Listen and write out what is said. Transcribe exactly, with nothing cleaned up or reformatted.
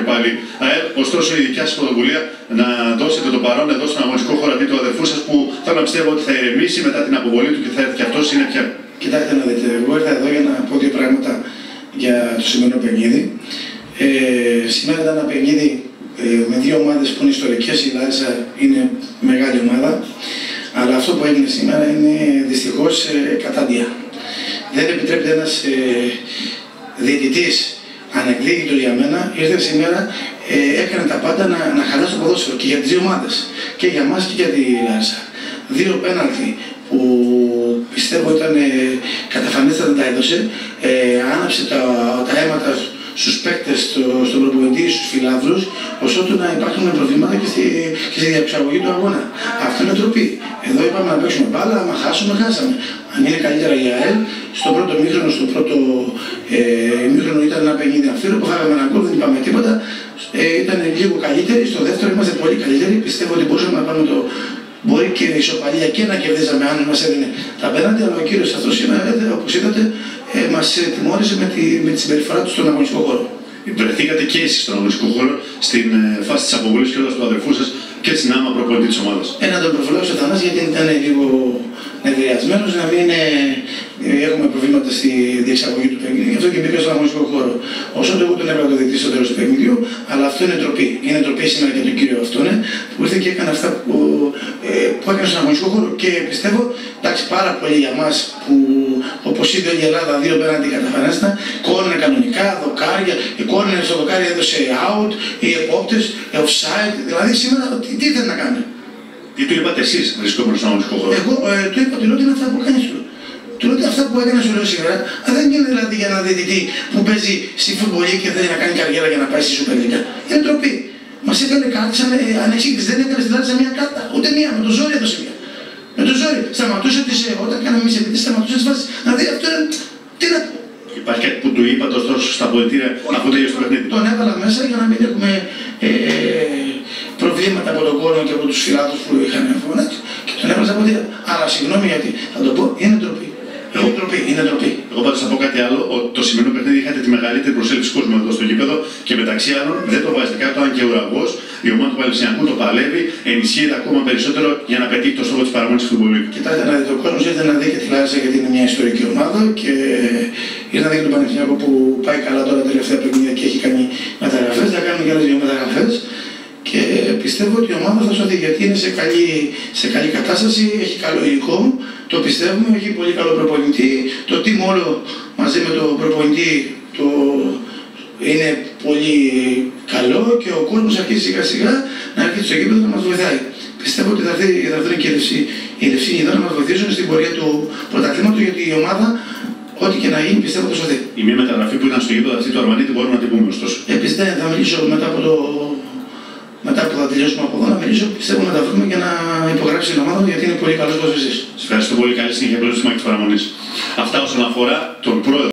και πάλι. ΑΕΛ, ωστόσο, η δικιά σας πρωτοβουλία να δώσετε το παρόν εδώ στον αγωνιστικό χώρο αντί του αδερφού σας που θέλω να πιστεύω ότι θα ηρεμήσει μετά την αποβολή του και θα έρθει και αυτό είναι πια. Κοιτάξτε να δείτε, εγώ ήρθα εδώ για να πω δύο πράγματα για το σημερινό παιχνίδι. Ε, σήμερα ήταν ένα παιχνίδι ε, με δύο ομάδες που είναι ιστορικές. Η Λάρισα είναι μεγάλη ομάδα, αλλά αυτό που έγινε σήμερα είναι δυστυχώς ε, κατάντια. Δεν επιτρέπεται ένας ε, διαιτητής ανεκδίκητος για μένα, ήρθε σήμερα, ε, έκανε τα πάντα να, να χαλάσει το ποδόσφαιρο και για τις δύο ομάδες, και για μας και για τη Λάρισα. Δύο πέναλτι που πιστεύω ήταν ε, καταφανέστατα τα έδωσε, ε, άναψε τα, τα αίματα στους παίκτες, στο, στον προπονητή, στους φιλάθλους, ώστε να υπάρχουν προβλήματα και στη, και στη διαξαγωγή του αγώνα. Αυτό είναι τροπή. Εδώ είπαμε να παίξουμε μπάλα, άμα χάσουμε, χάσαμε. Αν είναι καλύτερα για ΑΕΛ, στο πρώτο μήχρονο, στο πρώτο ε, μήχρονο ήταν ένα παιχνίδι αμφίρο που φάγαμε ένα γκολ, δεν είπαμε τίποτα. Ε, ήταν λίγο καλύτεροι, στο δεύτερο είμαστε πολύ καλύτεροι. Πιστεύω ότι μπορούσαμε να πάμε το. Μπορεί και η ισοπαλία και να κερδίζαμε αν μας έδινε τα πέναντι, αλλά ο κύριος αυτός σήμερα, όπως είδατε, ε, μας τιμώρησε με τη, με τη συμπεριφορά του στον αγωνιστικό χώρο. Βρεθήκατε και εσείς στον αγωνιστικό χώρο στην ε, φάση της αποβολής και όλας του αδερφού σας και στην άμα προπονητή της ομάδας. Ε, να τον προφυλάξω ο Θανάσης γιατί ήταν λίγο νευριασμένος, να μην ε, έχουμε προβλήματα στη διεξαγωγή του παιχνιδιού, γι' αυτό και μπήκα στον αγωνιστικό χώρο. Όσο το εγώ τον έβαλα το διαιτητή στο τέλος του παιχνιδιού, αλλά αυτό είναι ντροπή. Είναι ντροπή σήμερα για τον κύριο αυτόν, που ήρθε και έκανε αυτά που, ε, που έκανε στον αγωνιστικό χώρο και πιστεύω, εντάξει, πάρα πολύ για μας που όπως είδε όλη η Ελλάδα δύο πέναντι καταφανέστα, κόρνερ κανονικά, δοκάρια, η κόρνερ στο δοκάρι έδωσε out, οι επόπτες, offside, δηλαδή σήμερα τι, τι ήθελε να κάνει. Τι του είπατε εσείς βρισκόμενος στον αγωνιστικό χώρο? Εγώ ε, του είπα ότι λέω ότι είναι αυτά που κάνεις του. Του λέω ότι αυτά που έκανε σου λέω σήμερα, δεν είναι δηλαδή για ένα διαιτητή που παίζει στη φουτμπολή και θέλει να κάνει καριέρα για να πάει στη Super League. Είναι ντροπή. Μας έκανε κάτι σαν ε, ανεξήγητες, δεν έκανε στη Λάρισα μια κάρτα, ούτε μία, με το ζόρι έδωσε μία. Με το ζόρι. Σταματούσε τις, ε, όταν κάναμε εμείς επειδή σταματούσε τις βάσεις. Δηλαδή αυτό είναι, τι να πω. Υπάρχει κάτι που του είπατε ωστόσο στα πολιτήρια αφού τελειώσει το παιχνίδι? Τον έβαλα μέσα για να μην έχουμε ε, προβλήματα από τον κόσμο και από τους φιλάθλους που είχαν φωνάξει και τον έβαλα στα πολιτήρια. Αλλά συγγνώμη γιατί θα το πω, είναι ντροπή. Είναι ντροπή, είναι ντροπή. Εγώ πάντως θα πω κάτι άλλο, ότι το σημερινό παιχνίδι είχατε τη μεγαλύτερη προσέλευση κόσμου εδώ στο γήπεδο και μεταξύ άλλων δεν το βάζετε κάτω, αν και ο ουραγός, η ομάδα του Παλαισινιακού το παλεύει, ενισχύεται ακόμα περισσότερο για να πετύχει το στόχο της παραμονής του φουτμπολίου. Κοιτάξτε να δείτε, ο κόσμος ήρθε να δει και τη Λάρισα γιατί είναι μια ιστορική ομάδα και ήρθε να δει και τον Παναθηναϊκό που πάει καλά τώρα τα τελευταία παιχνίδια και έχει κάνει μεταγραφές, θα κάνουμε και άλλες δύο μεταγραφές. Και πιστεύω ότι η ομάδα θα σωθεί γιατί είναι σε καλή, σε καλή κατάσταση, έχει καλό υλικό, το πιστεύουμε, έχει πολύ καλό προπονητή, το team όλο μαζί με το προπονητή το, είναι πολύ καλό και ο κόσμος αρχίζει σιγά σιγά να έρχεται στο γήπεδο να μας βοηθάει. Πιστεύω ότι θα έρθει, θα έρθει και η Λευσίνη εδώ να μας βοηθήσουν στην πορεία του πρωταθλήματος γιατί η ομάδα ό,τι και να γίνει πιστεύω θα σωθεί. Η μία μεταγραφή που ήταν στο γήπεδο αυτή του Αρμανίτη μπορούμε να την πούμε ωστόσο. Επίσης θα μιλήσω μετά από το. Μετά που θα τελειώσουμε από εδώ, να μιλήσω, πιστεύω να τα βρούμε για να υπογράψει την ομάδα γιατί είναι πολύ καλός ποδοσφαιριστής. Σας ευχαριστώ πολύ. Καλή συνέχεια προς τη Μάκη της Παραμονής. Αυτά όσον αφορά τον πρόεδρο.